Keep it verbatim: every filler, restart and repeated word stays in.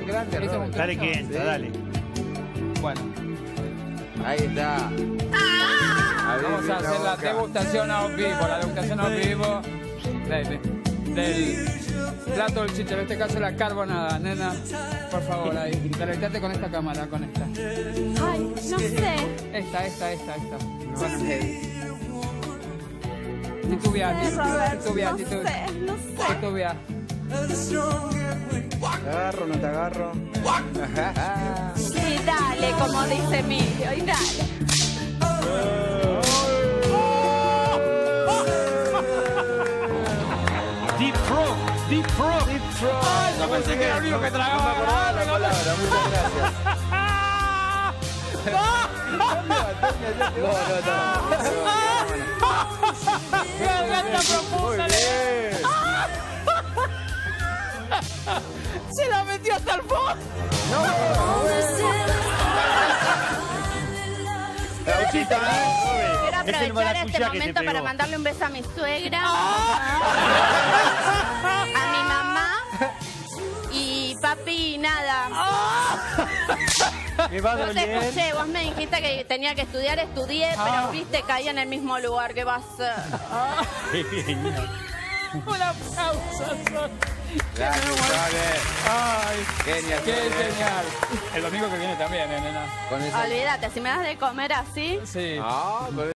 tan grande, ¿Esto es un Robert. Dale que entra, Sí. dale. Bueno, Ahí está. vamos a hacer la degustación a vivo, la degustación a vivo del, del plato del chichero, en este caso la carbonada, nena. Por favor, ahí. Deleítate con esta cámara, con esta. Ay, no sé. Esta, esta, esta, esta. No sé. Titubea, No sé, Robert, titubea, no titubea. sé, no sé. Titubea. ¿Te agarro no te agarro? Sí, dale, como dice Emilio, y dale. Deep Frog, Deep Frog. Deep Frog. Ay, yo pensé que era el único que tragaba. No me acordaba la palabra, muchas gracias. No, no, no. ¡Garganta profunda! Muy bien. ¡Se la metió hasta el fondo! Gauchito, ¿eh? Quiero Es el aprovechar maracuyá este que te momento para pegó. mandarle un beso a mi suegra, a mi mamá y papi, nada. Me va a No te doler. escuché, vos me dijiste que tenía que estudiar, estudié, pero viste, caí en el mismo lugar, ¿qué va a ser? Una pausa. Gracias, Robert. Ay, Genial. qué genial. El domingo que viene también, ¿eh, nena? Con esa... Olvídate, si me das de comer así. Sí. Ah, con